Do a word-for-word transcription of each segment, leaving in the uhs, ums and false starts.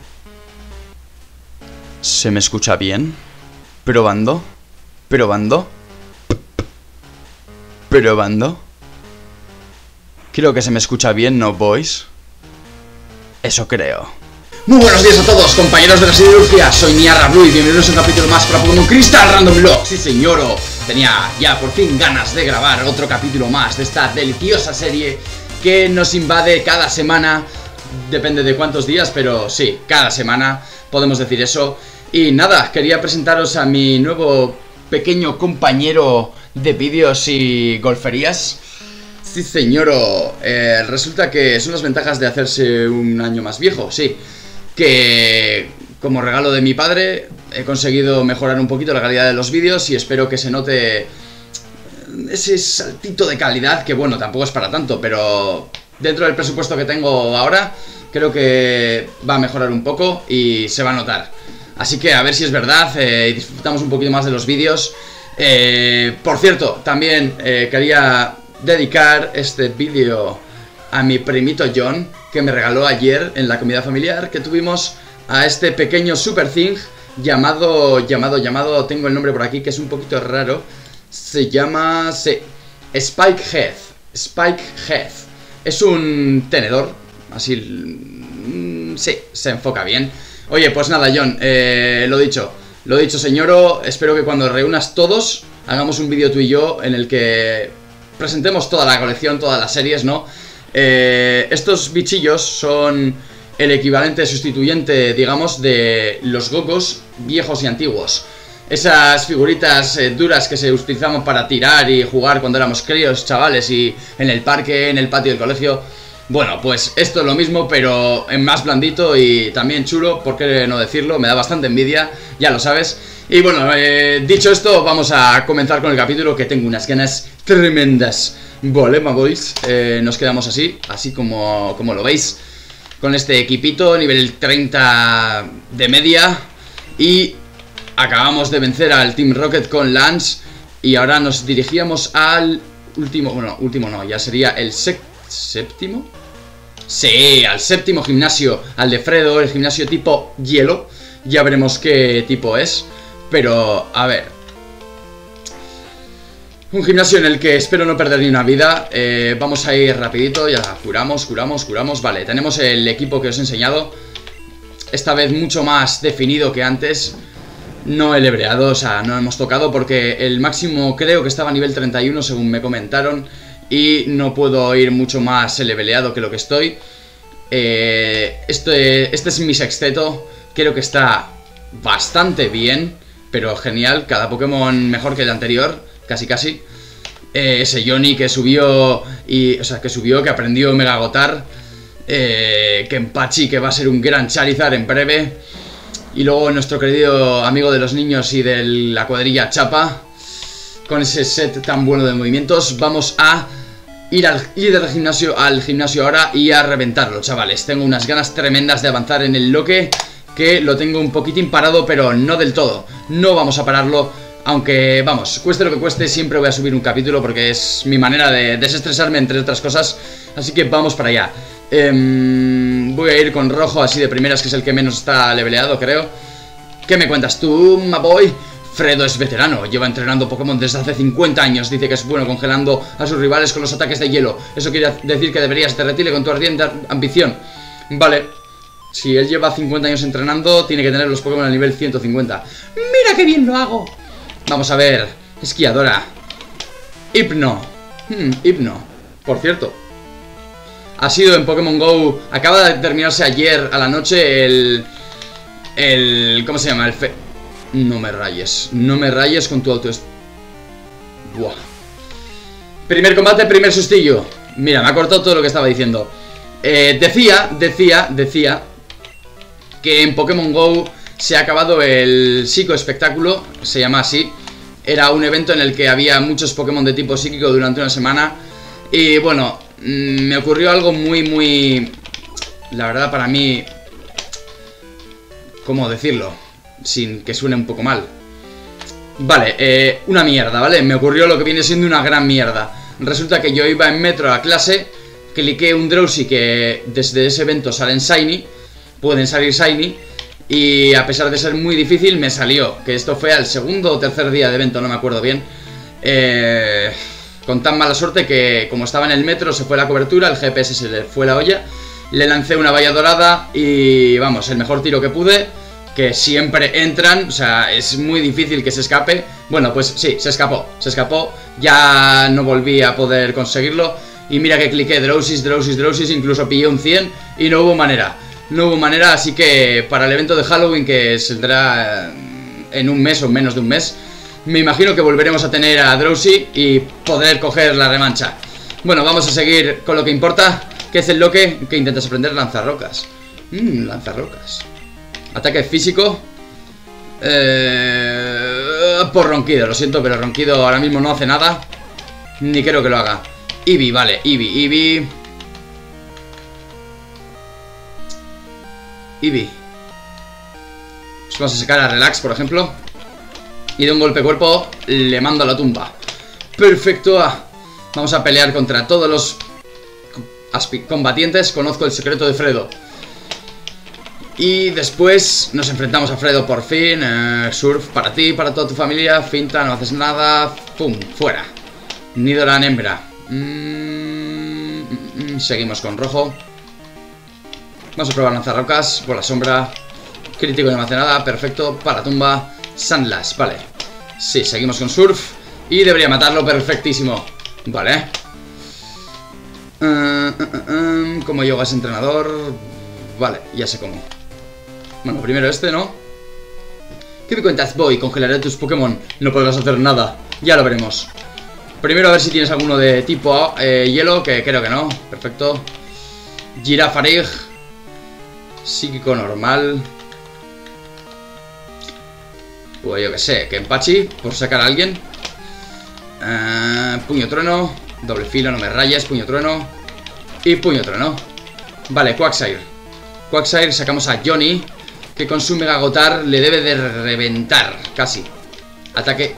¿Se me escucha bien? ¿Probando? ¿Probando? ¿Probando? Creo que se me escucha bien, ¿no, boys? Eso creo. Muy buenos días a todos, compañeros de la siderurgia. Soy Niarra Blue y bienvenidos a un capítulo más para Pokémon Crystal Random Block. Sí, señor, tenía ya por fin ganas de grabar otro capítulo más de esta deliciosa serie que nos invade cada semana. Depende de cuántos días, pero sí, cada semana podemos decir eso. Y nada, quería presentaros a mi nuevo pequeño compañero de vídeos y golferías. Sí, señor, eh, resulta que son las ventajas de hacerse un año más viejo, sí. Que como regalo de mi padre he conseguido mejorar un poquito la calidad de los vídeos y espero que se note ese saltito de calidad, que bueno, tampoco es para tanto, pero dentro del presupuesto que tengo ahora creo que va a mejorar un poco y se va a notar. Así que a ver si es verdad, eh, disfrutamos un poquito más de los vídeos. eh, Por cierto, también eh, quería dedicar este vídeo a mi primito John, que me regaló ayer en la comida familiar que tuvimos a este pequeño Super Thing llamado, llamado, llamado, tengo el nombre por aquí que es un poquito raro. Se llama, sí, Spikehead. Spikehead. Es un tenedor, así, mm, sí, se enfoca bien. Oye, pues nada, John, eh, lo dicho, lo dicho, señoro, espero que cuando reúnas todos hagamos un vídeo tú y yo en el que presentemos toda la colección, todas las series, ¿no? Eh, estos bichillos son el equivalente sustituyente, digamos, de los gogos viejos y antiguos. Esas figuritas eh, duras que se utilizaban para tirar y jugar cuando éramos críos, chavales, y en el parque, en el patio del colegio. Bueno, pues esto es lo mismo, pero en más blandito y también chulo, ¿por qué no decirlo? Me da bastante envidia, ya lo sabes. Y bueno, eh, dicho esto, vamos a comenzar con el capítulo, que tengo unas ganas tremendas. Vale, my boys, eh, nos quedamos así, así como, como lo veis, con este equipito, nivel treinta de media. Y acabamos de vencer al Team Rocket con Lance. Y ahora nos dirigíamos al último, bueno, último no, ya sería el sexto. ¿Séptimo? Sí, al séptimo gimnasio, al de Fredo, el gimnasio tipo hielo. Ya veremos qué tipo es. Pero, a ver, un gimnasio en el que espero no perder ni una vida. eh, Vamos a ir rapidito, ya curamos, curamos, curamos. Vale, tenemos el equipo que os he enseñado. Esta vez mucho más definido que antes. No he lebreado, o sea, no hemos tocado porque el máximo creo que estaba a nivel treinta y uno según me comentaron. Y no puedo ir mucho más leveleado que lo que estoy. eh, este, este es mi sexteto. Creo que está bastante bien, pero genial. Cada Pokémon mejor que el anterior, casi casi. eh, Ese Johnny que subió y, o sea, que subió, que aprendió Mega Gotar. eh, Kenpachi que va a ser un gran Charizard en breve. Y luego nuestro querido amigo de los niños y de la cuadrilla Chapa, con ese set tan bueno de movimientos. Vamos a ir, al, ir del gimnasio al gimnasio ahora y a reventarlo, chavales. Tengo unas ganas tremendas de avanzar en el loque, que lo tengo un poquitín parado, pero no del todo. No vamos a pararlo, aunque, vamos, cueste lo que cueste, siempre voy a subir un capítulo porque es mi manera de desestresarme, entre otras cosas. Así que vamos para allá. eh, Voy a ir con rojo así de primeras, que es el que menos está leveleado, creo. ¿Qué me cuentas tú, my boy? Fredo es veterano, lleva entrenando Pokémon desde hace cincuenta años. Dice que es bueno congelando a sus rivales con los ataques de hielo. Eso quiere decir que deberías derretirle con tu ardiente ambición. Vale, si él lleva cincuenta años entrenando, tiene que tener los Pokémon al nivel ciento cincuenta. ¡Mira qué bien lo hago! Vamos a ver, esquiadora. Hipno. hmm, Hipno, por cierto, ha sido en Pokémon GO. Acaba de terminarse ayer a la noche el... El... ¿Cómo se llama? El fe... No me rayes, no me rayes con tu autoestima. Buah. Primer combate, primer sustillo. Mira, me ha cortado todo lo que estaba diciendo. eh, Decía, decía, decía que en Pokémon GO se ha acabado el Psico Espectáculo, se llama así. Era un evento en el que había muchos Pokémon de tipo psíquico durante una semana. Y bueno, mmm, me ocurrió algo muy, muy... La verdad, para mí... ¿Cómo decirlo? Sin que suene un poco mal. Vale, eh, una mierda, ¿vale? Me ocurrió lo que viene siendo una gran mierda. Resulta que yo iba en metro a clase, cliqué un Drowsy que desde ese evento sale en Shiny, pueden salir shiny. Y a pesar de ser muy difícil, me salió. Que esto fue al segundo o tercer día de evento, no me acuerdo bien. Eh, con tan mala suerte que como estaba en el metro se fue la cobertura, el G P S se le fue la olla. Le lancé una valla dorada y vamos, el mejor tiro que pude. Que siempre entran, o sea, es muy difícil que se escape. Bueno, pues sí, se escapó, se escapó. Ya no volví a poder conseguirlo. Y mira que cliqué Drowsy, Drowsy, Drowsy, incluso pillé un cien y no hubo manera. No hubo manera, así que para el evento de Halloween que saldrá en un mes o menos de un mes, me imagino que volveremos a tener a Drowsy y poder coger la revancha. Bueno, vamos a seguir con lo que importa, que es el loque que intentas aprender lanzarrocas. Mmm, lanzarrocas. Ataque físico. Eh, por ronquido, lo siento, pero ronquido ahora mismo no hace nada. Ni creo que lo haga. Eevee, vale, Eevee, Eevee. Eevee. Pues vamos a sacar a Relax, por ejemplo. Y de un golpe cuerpo le mando a la tumba. Perfecto. Vamos a pelear contra todos los combatientes. Conozco el secreto de Fredo. Y después nos enfrentamos a Fredo por fin. eh, Surf para ti, para toda tu familia. Finta, no haces nada. Pum, fuera. Nidoran hembra. mm, mm, Seguimos con rojo. Vamos a probar lanzarrocas por la sombra. Crítico, no me hace nada, perfecto. Para la tumba, Sandlash, vale. Sí, seguimos con Surf. Y debería matarlo, perfectísimo. Vale. uh, uh, uh, uh, Como yoga es entrenador. Vale, ya sé cómo. Bueno, primero este, ¿no? ¿Qué me cuentas, Boy? Congelaré tus Pokémon. No podrás hacer nada, ya lo veremos. Primero a ver si tienes alguno de tipo eh, hielo, que creo que no. Perfecto. Girafarig. Psíquico normal. Pues yo que sé, Kenpachi, por sacar a alguien. uh, Puño trueno. Doble filo, no me rayes, puño trueno. Y puño trueno. Vale, Quagsire. Quagsire, sacamos a Johnny, que con su Mega Gotar le debe de reventar, casi. Ataque.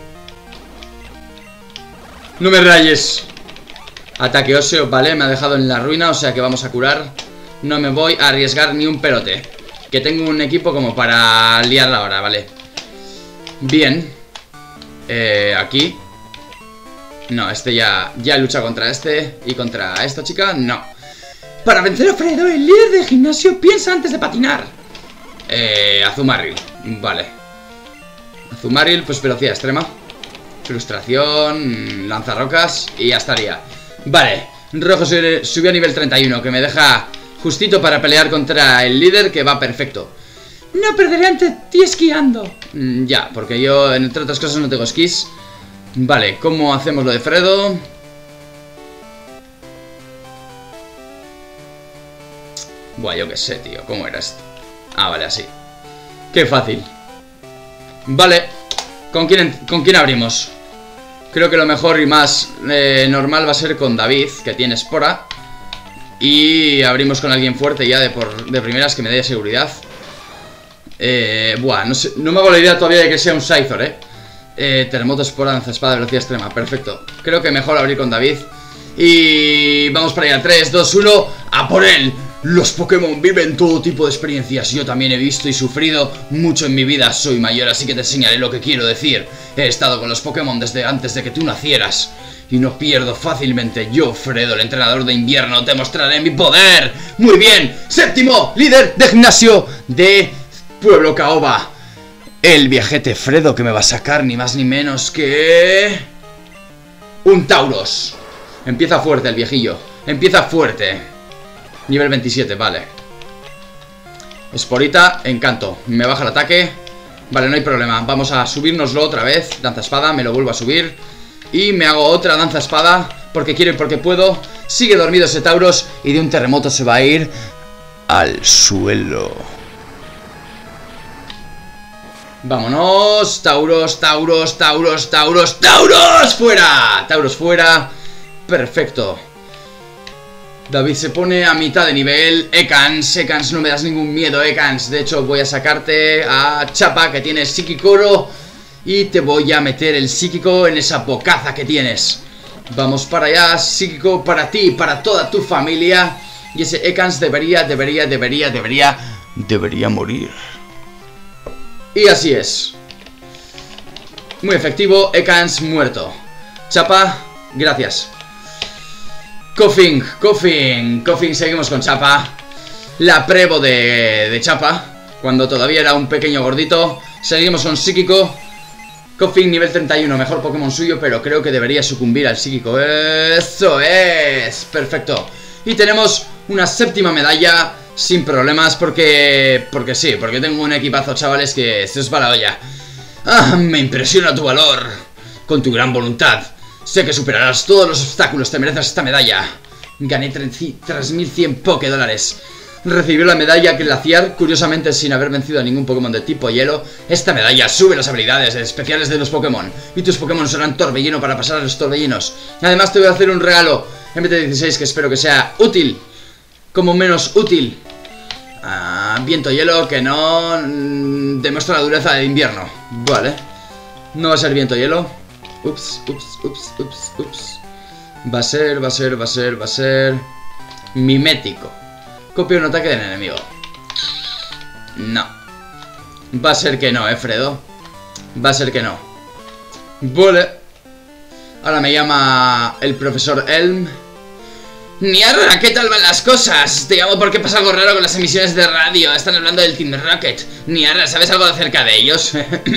No me rayes. Ataque óseo, vale, me ha dejado en la ruina, o sea que vamos a curar. No me voy a arriesgar ni un pelote. Que tengo un equipo como para liarla ahora, vale. Bien. Eh, aquí. No, este ya, ya lucha contra este. Y contra esta chica, no. Para vencer a Fredo, el líder del gimnasio piensa antes de patinar. Eh, Azumarill, vale. Azumarill, pues velocidad extrema. Frustración, lanzarrocas y ya estaría. Vale, rojo subió a nivel treinta y uno, que me deja justito para pelear contra el líder, que va perfecto. No perderé ante ti esquiando. mm, Ya, porque yo, entre otras cosas, no tengo esquís. Vale, ¿cómo hacemos lo de Fredo? Buah, yo qué sé, tío, ¿cómo era esto? Ah, vale, así. Qué fácil. Vale, ¿con quién, con quién abrimos? Creo que lo mejor y más eh, normal va a ser con David, que tiene espora. Y abrimos con alguien fuerte ya de, por, de primeras, que me dé seguridad. Eh, buah, no, sé, no me hago la idea todavía de que sea un Scyther, eh. eh Terremoto, espora, lanza espada, velocidad extrema, perfecto. Creo que mejor abrir con David. Y vamos para allá, tres, dos, uno, ¡a por él! Los Pokémon viven todo tipo de experiencias. Yo también he visto y sufrido mucho en mi vida. Soy mayor, así que te enseñaré lo que quiero decir. He estado con los Pokémon desde antes de que tú nacieras y no pierdo fácilmente. Yo, Fredo, el entrenador de invierno, te mostraré mi poder. Muy bien, séptimo líder de gimnasio de Pueblo Caoba. El viajete Fredo, que me va a sacar ni más ni menos que... un Tauros. Empieza fuerte el viejillo. Empieza fuerte. Nivel veintisiete, vale. Esporita, encanto. Me baja el ataque. Vale, no hay problema. Vamos a subírnoslo otra vez. Danza espada, me lo vuelvo a subir. Y me hago otra danza espada, porque quiero y porque puedo. Sigue dormido ese Tauros y de un terremoto se va a ir al suelo. Vámonos. Tauros, Tauros, Tauros, Tauros, Tauros. ¡Fuera! Tauros fuera. Perfecto. David se pone a mitad de nivel. Ekans, Ekans, no me das ningún miedo, Ekans. De hecho, voy a sacarte a Chapa, que tiene psíquico. Y te voy a meter el psíquico en esa bocaza que tienes. Vamos para allá, psíquico para ti, para toda tu familia. Y ese Ekans debería, debería, debería, debería debería morir. Y así es. Muy efectivo, Ekans muerto. Chapa, gracias. Koffing, Koffing, Koffing, seguimos con Chapa. La prevo de, de Chapa, cuando todavía era un pequeño gordito. Seguimos con Psíquico. Koffing nivel treinta y uno, mejor Pokémon suyo, pero creo que debería sucumbir al Psíquico. Eso es, perfecto. Y tenemos una séptima medalla sin problemas, porque... Porque sí, porque tengo un equipazo, chavales, que se os va la olla. Ah, me impresiona tu valor. Con tu gran voluntad. Sé que superarás todos los obstáculos, te mereces esta medalla. Gané tres mil cien Poké dólares. Recibió la medalla Glaciar, curiosamente sin haber vencido a ningún Pokémon de tipo hielo. Esta medalla sube las habilidades especiales de los Pokémon, y tus Pokémon serán torbellino para pasar a los torbellinos. Además te voy a hacer un regalo M T dieciséis que espero que sea útil, como menos útil. Ah, viento hielo que no mm, demuestra la dureza del invierno. Vale. No va a ser viento hielo. Ups, ups, ups, ups, ups. Va a ser, va a ser, va a ser, va a ser... Mimético. Copia un ataque del enemigo. No. Va a ser que no, eh, Fredo. Va a ser que no. Vale. Ahora me llama el profesor Elm. Niarra, ¿qué tal van las cosas? Te llamo porque pasa algo raro con las emisiones de radio. Están hablando del Team Rocket. Niarra, ¿sabes algo acerca de ellos?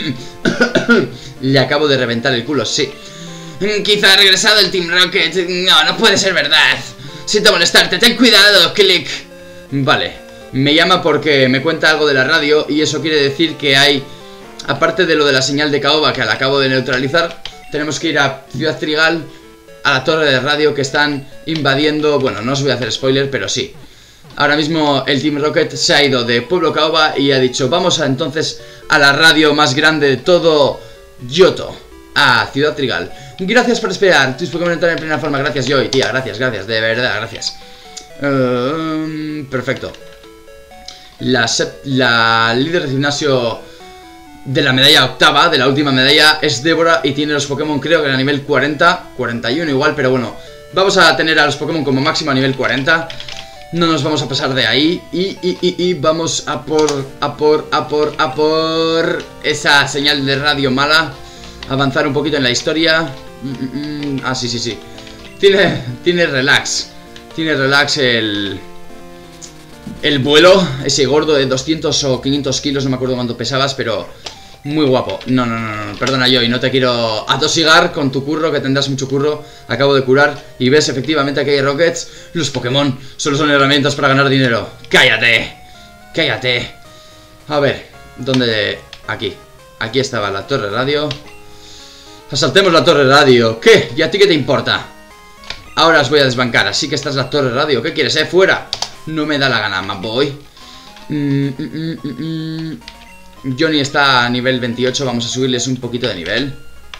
Le acabo de reventar el culo, sí. Quizá ha regresado el Team Rocket. No, no puede ser verdad. Siento molestarte, ten cuidado, Click. Vale, me llama porque me cuenta algo de la radio. Y eso quiere decir que hay, aparte de lo de la señal de caoba que la acabo de neutralizar, tenemos que ir a Ciudad Trigal, a la torre de radio que están invadiendo. Bueno, no os voy a hacer spoiler, pero sí. Ahora mismo el Team Rocket se ha ido de Pueblo Caoba y ha dicho: vamos a, entonces a la radio más grande de todo Yoto, a Ciudad Trigal. Gracias por esperar, tus Pokémon entran en plena forma. Gracias, Joy, tía, gracias, gracias, de verdad, gracias. uh, Perfecto. La, la líder de gimnasio de la medalla octava, de la última medalla, es Débora y tiene los Pokémon, creo que a nivel cuarenta, cuarenta y uno igual, pero bueno, vamos a tener a los Pokémon como máximo a nivel cuarenta. No nos vamos a pasar de ahí. Y, y, y, y vamos a por, a por, a por, a por esa señal de radio mala. Avanzar un poquito en la historia. mm, mm, mm. Ah, sí, sí, sí. Tiene, tiene relax. Tiene relax el... El vuelo, ese gordo de doscientos o quinientos kilos, no me acuerdo cuánto pesabas, pero muy guapo. No, no, no, no, perdona, Joy, no te quiero atosigar con tu curro, que tendrás mucho curro. Acabo de curar y ves efectivamente que hay Rockets. Los Pokémon solo son herramientas para ganar dinero. ¡Cállate! ¡Cállate! A ver, ¿dónde? Aquí. Aquí estaba la torre radio. Asaltemos la torre radio. ¿Qué? ¿Y a ti qué te importa? Ahora os voy a desbancar, así que esta es la torre radio. ¿Qué quieres, eh? ¡Fuera! No me da la gana, my boy. mm, mm, mm, mm, mm. Johnny está a nivel veintiocho. Vamos a subirles un poquito de nivel.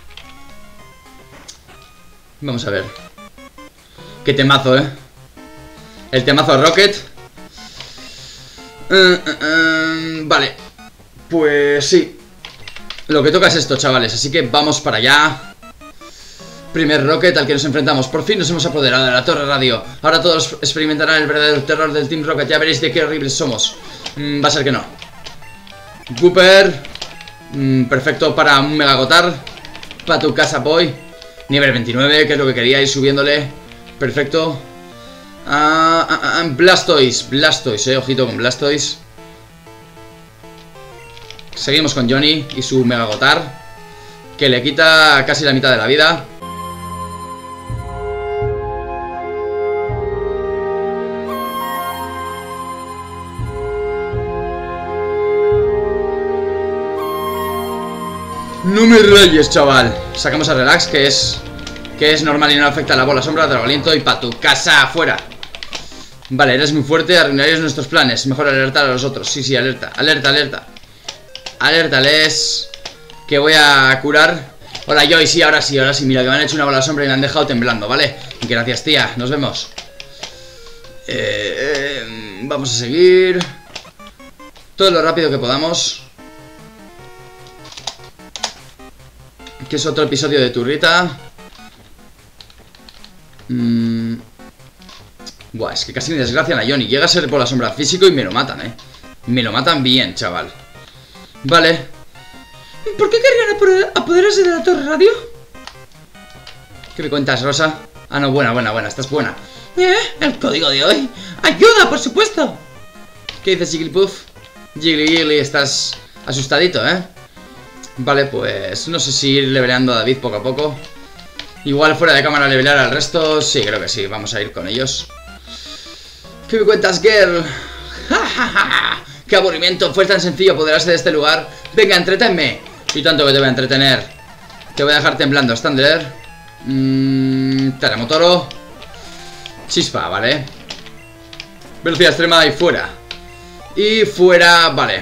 Vamos a ver. Qué temazo, eh. El temazo Rocket. uh, uh, uh, Vale. Pues sí. Lo que toca es esto, chavales. Así que vamos para allá. Primer Rocket al que nos enfrentamos. Por fin nos hemos apoderado de la torre radio. Ahora todos experimentarán el verdadero terror del Team Rocket. Ya veréis de qué horribles somos. mm, Va a ser que no. Cooper. mm, Perfecto para un Megagotar. Para tu casa, boy. Nivel veintinueve, que es lo que queríais, subiéndole. Perfecto. ah, ah, ah, Blastoise. Blastoise, eh, ojito con Blastoise. Seguimos con Johnny y su Megagotar, que le quita casi la mitad de la vida. No me rayes, chaval. Sacamos a Relax, que es Que es normal y no afecta a la bola sombra, Drago Aliento y pa' tu casa afuera. Vale, eres muy fuerte, arruinarías nuestros planes. Mejor alertar a los otros. Sí, sí, alerta, alerta, alerta. Alértales. Que voy a curar. Hola, Joy, sí, ahora sí, ahora sí. Mira, que me han hecho una bola sombra y me han dejado temblando, ¿vale? Gracias, tía, nos vemos. eh, eh, Vamos a seguir todo lo rápido que podamos, que es otro episodio de Turrita. mm. Buah, es que casi me desgracian a Johnny. Llega a ser por la sombra físico y me lo matan, eh. Me lo matan bien, chaval. Vale. ¿Por qué querrían apoderarse de la torre radio? ¿Qué me cuentas, Rosa? Ah, no, buena, buena, buena, estás buena. ¿Eh? El código de hoy. ¡Ayuda, por supuesto! ¿Qué dices, Jigglypuff? Jiggly, Jiggly, estás asustadito, ¿eh? Vale, pues no sé si ir leveleando a David poco a poco. Igual fuera de cámara levelear al resto. Sí, creo que sí, vamos a ir con ellos. ¿Qué me cuentas, girl? ¡Ja, ja, ja! ¡Qué aburrimiento! Fue tan sencillo apoderarse de este lugar. Venga, entretenme. Y tanto que te voy a entretener. Te voy a dejar temblando, Standler. Mmm... Teremotoro. Chispa, vale. Velocidad extrema y fuera. Y fuera, vale.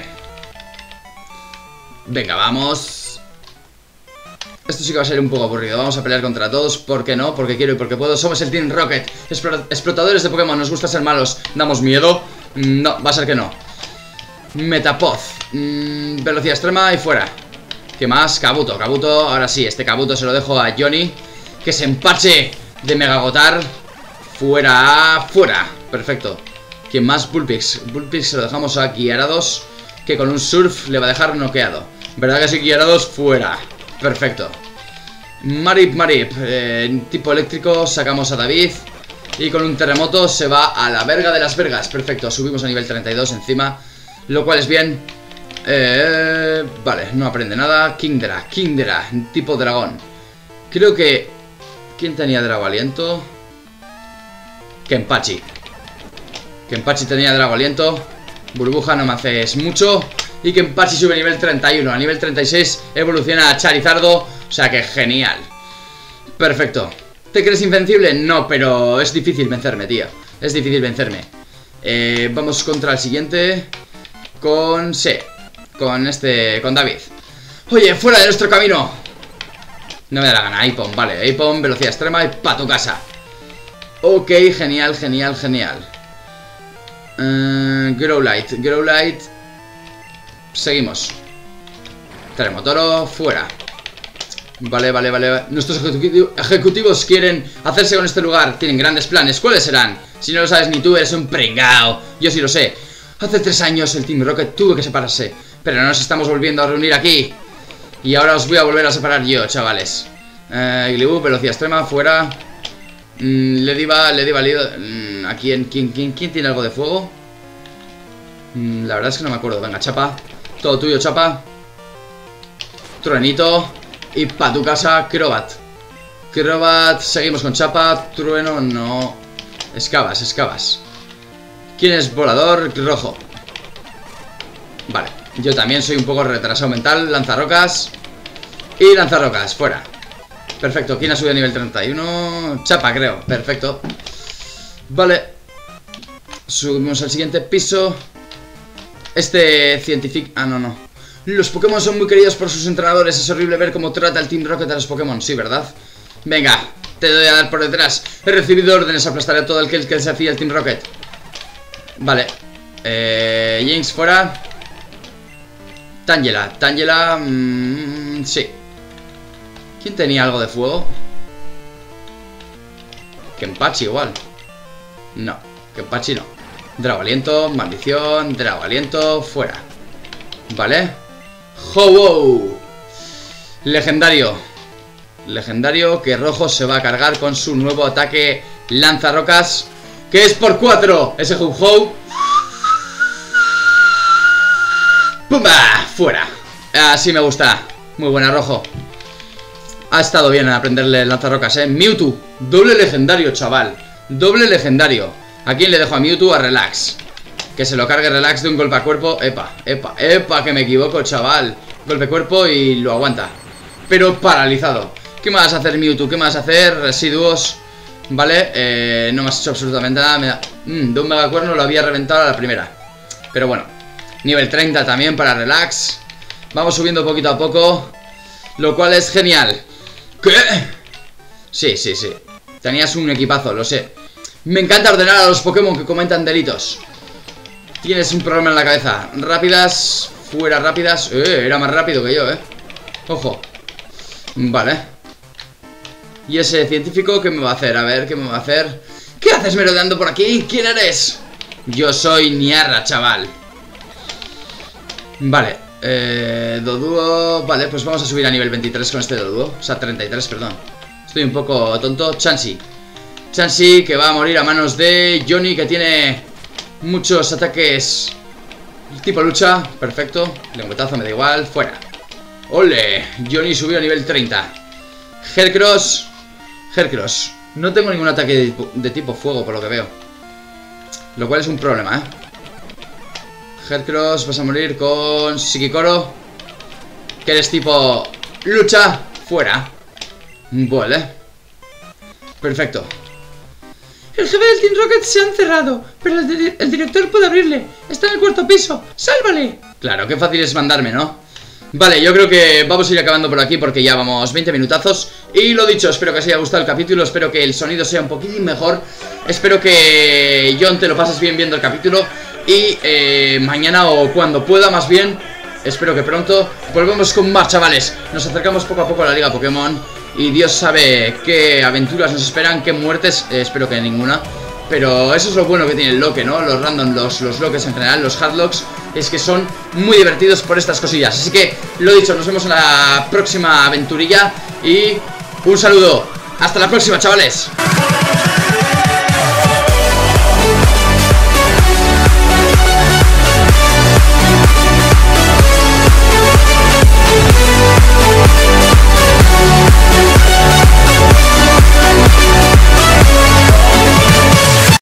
Venga, vamos. Esto sí que va a ser un poco aburrido. Vamos a pelear contra todos. ¿Por qué no? Porque quiero y porque puedo. Somos el Team Rocket, explotadores de Pokémon. Nos gusta ser malos. ¿Damos miedo? No, va a ser que no. Metapod. mm, Velocidad extrema y fuera. ¿Qué más? Kabuto, Kabuto. Ahora sí, este Kabuto se lo dejo a Johnny. Que se empache de Megagotar. Fuera, fuera. Perfecto. ¿Quién más? Bullpix. Bullpix se lo dejamos a Gyarados, que con un surf le va a dejar noqueado. ¿Verdad que sí, Gyarados? Fuera. Perfecto. Marip, Marip. Eh, tipo eléctrico, sacamos a David. Y con un terremoto se va a la verga de las vergas. Perfecto, subimos a nivel treinta y dos encima, lo cual es bien. eh, Vale, no aprende nada. Kingdra, Kingdra, tipo dragón. Creo que... ¿Quién tenía Drago Aliento? Kenpachi. Kenpachi tenía Drago Aliento. Burbuja, no me haces mucho. Y Kenpachi sube a nivel treinta y uno. A nivel treinta y seis evoluciona a Charizardo. O sea que genial. Perfecto. ¿Te crees invencible? No, pero es difícil vencerme, tío. Es difícil vencerme. eh, Vamos contra el siguiente. Con... sí. Con este... con David. Oye, fuera de nuestro camino. No me da la gana, Aipom, vale. Aipom, velocidad extrema y pa' tu casa. Ok, genial, genial, genial. uh, Growlite, Growlite. Seguimos. Teremotoro, fuera. Vale, vale, vale. Nuestros ejecutivos quieren hacerse con este lugar. Tienen grandes planes, ¿cuáles serán? Si no lo sabes ni tú, eres un pringao. Yo sí lo sé. Hace tres años el Team Rocket tuvo que separarse, pero nos estamos volviendo a reunir aquí. Y ahora os voy a volver a separar yo, chavales. eh, Iglibu, velocidad extrema, fuera. mm, Le diva, le diva mm, ¿a quién, quién, quién, quién tiene algo de fuego? Mm, la verdad es que no me acuerdo. Venga, chapa. Todo tuyo, chapa. Truenito. Y pa' tu casa, Crobat. Crobat, seguimos con chapa. Trueno, no. Escabas, escabas. ¿Quién es volador? Rojo. Vale, yo también soy un poco retrasado mental. Lanzarrocas. Y lanzarrocas, fuera. Perfecto, ¿quién ha subido a nivel treinta y uno? Chapa, creo, perfecto. Vale. Subimos al siguiente piso. Este científico... ah, no, no. Los Pokémon son muy queridos por sus entrenadores. Es horrible ver cómo trata el Team Rocket a los Pokémon. Sí, ¿verdad? Venga, te doy a dar por detrás. He recibido órdenes, aplastaré a todo el que, el que desafíe el Team Rocket. Vale. Eh, Jinx fuera. Tangela, Tangela... Mmm, sí. ¿Quién tenía algo de fuego? Kenpachi igual. No, Kenpachi no. Drago Aliento, maldición, Drago Aliento, fuera. Vale. Ho-wow. Legendario. Legendario que Rojo se va a cargar con su nuevo ataque lanzarrocas, que es por cuatro. Ese Ho-ho. ¡Pumba! Fuera. Así me gusta. Muy buena, Rojo. Ha estado bien en aprenderle lanzarrocas, eh. Mewtwo. Doble legendario, chaval. Doble legendario. ¿A quién le dejo a Mewtwo? A Relax. Que se lo cargue Relax de un golpe a cuerpo. Epa, epa, epa, que me equivoco, chaval. Golpe a cuerpo y lo aguanta. Pero paralizado. ¿Qué me vas a hacer, Mewtwo? ¿Qué me vas a hacer? Residuos. Vale, eh, no me has hecho absolutamente nada. Me da... mm, de un megacuerno lo había reventado a la primera. Pero bueno. Nivel treinta también para Relax. Vamos subiendo poquito a poco, lo cual es genial. ¿Qué? Sí, sí, sí. Tenías un equipazo, lo sé. Me encanta ordenar a los Pokémon que comentan delitos. Tienes un problema en la cabeza. Rápidas, fuera rápidas. Eh, era más rápido que yo, eh. Ojo. Vale. ¿Y ese científico qué me va a hacer? A ver, ¿qué me va a hacer? ¿Qué haces merodeando por aquí? ¿Quién eres? Yo soy Niarra, chaval. Vale, eh, Doduo. Vale, pues vamos a subir a nivel veintitrés con este Doduo. O sea, treinta y tres, perdón. Estoy un poco tonto. Chansey. Chansey que va a morir a manos de Johnny, que tiene muchos ataques tipo lucha. Perfecto. Lengüetazo, me da igual. Fuera. ¡Ole! Johnny subió a nivel treinta. Hercross. Hercross. No tengo ningún ataque de, de tipo fuego, por lo que veo. Lo cual es un problema, ¿eh? Hercross, vas a morir con Shikikoro, que eres tipo lucha. Fuera. Vale. Perfecto. El jefe del Team Rocket se ha encerrado, pero el, di el director puede abrirle. Está en el cuarto piso. ¡Sálvale! Claro, qué fácil es mandarme, ¿no? Vale, yo creo que vamos a ir acabando por aquí porque ya vamos veinte minutazos. Y lo dicho, espero que os haya gustado el capítulo. Espero que el sonido sea un poquitín mejor. Espero que, John, te lo pases bien viendo el capítulo. Y eh, mañana o cuando pueda, más bien, espero que pronto, volvemos con más, chavales. Nos acercamos poco a poco a la Liga Pokémon. Y Dios sabe qué aventuras nos esperan, qué muertes, eh, espero que ninguna. Pero eso es lo bueno que tiene el Loque, ¿no? Los random, los, los Loques en general, los Hardlocks, es que son muy divertidos por estas cosillas. Así que, lo dicho, nos vemos en la próxima aventurilla. Y un saludo. Hasta la próxima, chavales.